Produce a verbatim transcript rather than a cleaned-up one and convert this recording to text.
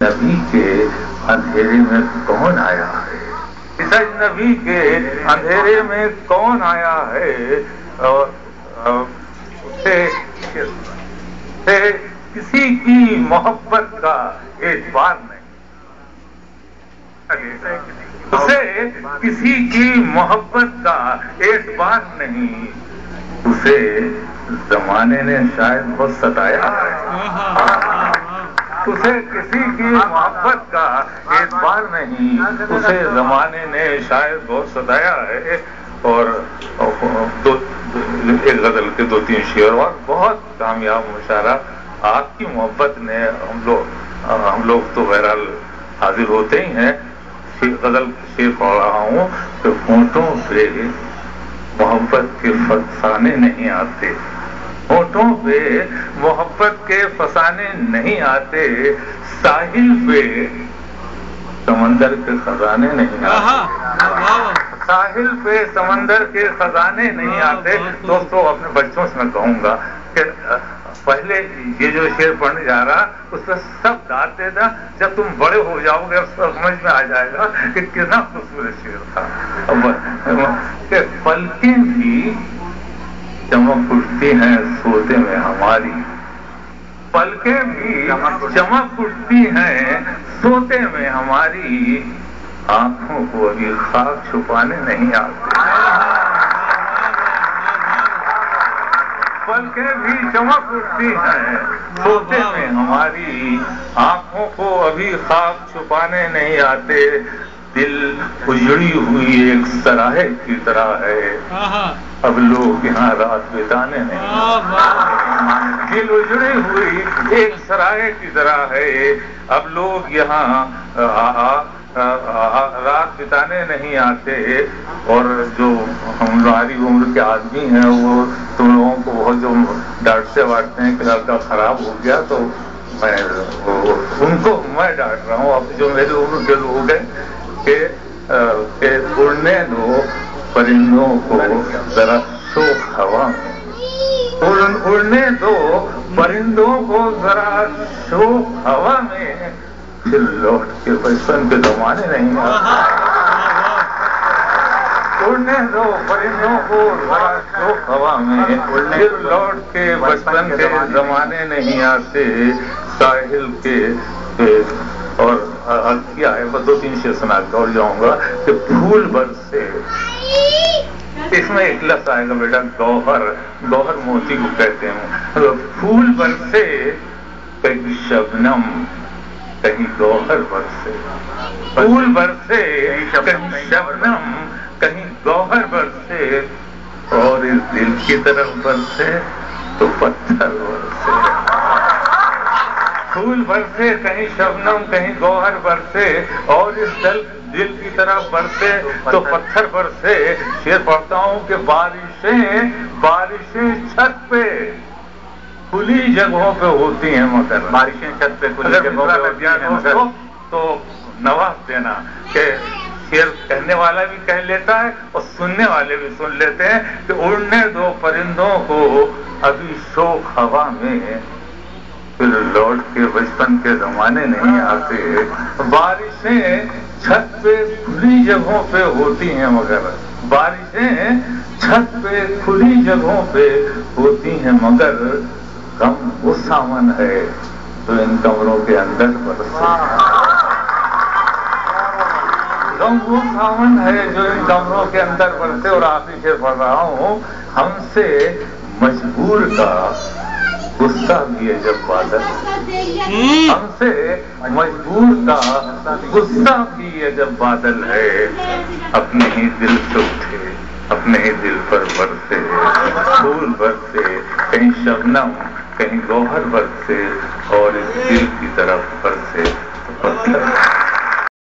اجنبی کے اندھیرے میں کون آیا ہے، اس اجنبی کے اندھیرے میں کون آیا ہے، اور اسے کسی کی محبت کا اعتبار نہیں، اسے کسی کی محبت کا اعتبار نہیں، اسے زمانے نے شاید بہت ستایا ہے، اسے کسی کی محبت کا اعتبار نہیں، اسے زمانے نے شاید بہت ستایا ہے۔ اور دو ایک غزل کے دو تین شعر اور بہت کامیاب مشاعرہ، آپ کی محبت نے ہم لوگ ہم لوگ تو بہرحال حاضر ہوتے ہی ہیں۔ غزل شعر پڑھ رہا ہوں کہ ہونٹوں پہ محبت کے فسانے نہیں آتے، ہونٹوں پہ محبت کے فسانے نہیں آتے، ساحل پہ سمندر کے خزانے نہیں آتے، ساحل پہ سمندر کے خزانے نہیں آتے۔ دوستو اپنے بچوں سے میں کہوں گا کہ پہلے یہ جو شعر پڑھنے جا رہا اس پہ سب گاتے تھا، جب تم بڑے ہو جاؤ گے سب سمجھ میں آ جائے گا کہ کتنا خوبصورت شعر تھا کہ پلکیں بھی چمک اٹھتی ہیں سوتے میں ہماری، پلکیں بھی چمک اٹھتی ہیں سوتے میں ہماری، آنکھوں کو ابھی خواب چھپانے نہیں آتے، پلکیں بھی چمک اٹھتی ہیں سوتے میں ہماری، آنکھوں کو ابھی خواب چھپانے نہیں آتے، دل اجڑی ہوئی ایک سراہے کی طرح ہے، اب لوگ یہاں رات بتانے نہیں آتے، دل اجڑی ہوئی ایک سراہے کی طرح ہے، اب لوگ یہاں رات بتانے نہیں آتے۔ اور جو ہماری عمر کے آدمی ہیں وہ تم لوگوں کو بہت جو ڈانٹتے واٹتے ہیں کہ لڑکا خراب ہو گیا، تو میں ان کو میں ڈانٹ رہا ہوں، اب جو میری عمر کے لوگ ہیں کہ اڑنے دو پرندوں کو ذرا شوق ہوا میں، اڑنے دو پرندوں کو ذرا شوق ہوا میں، پھر لوٹ کے بچپن کے زمانے نہیں آتے، اڑنے دو پرندوں کو ذرا شوق ہوا میں، پھر لوٹ کے بچپن کے زمانے نہیں آتے، ساحل کے اور کیا ہے دو تین شعر سنا کے اور جاؤں گا کہ پھول برسے، اس میں ایک لفظ آئے گا بیٹا گوہر، گوہر موتی کو کہتے ہیں، پھول برسے کہیں شبنم کہیں گوہر برسے، پھول برسے کہیں شبنم کہیں گوہر برسے، اور اس دل کی طرف برسے تو پتھر برسے، پھول برسے کہیں شبنم کہیں گوہر برسے، اور اس دل دل کی طرف برسے تو پتھر برسے۔ شعر پڑھتا ہوں کہ بارشیں بارشیں چھت پہ کھلی جگہوں پہ ہوتی ہیں، مگر بارشیں چھت پہ کھلی جگہوں پہ ہوتی ہیں مگر تو نواز دینا کہ شعر کہنے والا بھی کہہ لیتا ہے اور سننے والے بھی سن لیتے ہیں کہ اڑنے دو پرندوں کو ابھی شوق ہوا میں، پھر لوٹ کے بچپن کے زمانے نہیں آتے، بارشیں چھت پہ کھلی جگہوں پہ ہوتی ہیں مگر بارشیں چھت پہ کھلی جگہوں پہ ہوتی ہیں مگر غم وہ ساون ہے جو ان کمروں کے اندر برسے، غم وہ ساون ہے جو ان کمروں کے اندر برسے۔ اور آخری شعر پڑھ رہا ہوں، ہم سے مجبور کا غصہ بھی ہے جب بادل، ہم سے مجبور کا غصہ بھی ہے جب بادل ہے، اپنے ہی دل سے اٹھے اپنے ہی دل پر برسے، پھول برسے کہیں شبنم کہیں گوہر برسے، اور اس دل کی طرف برسے پتھر۔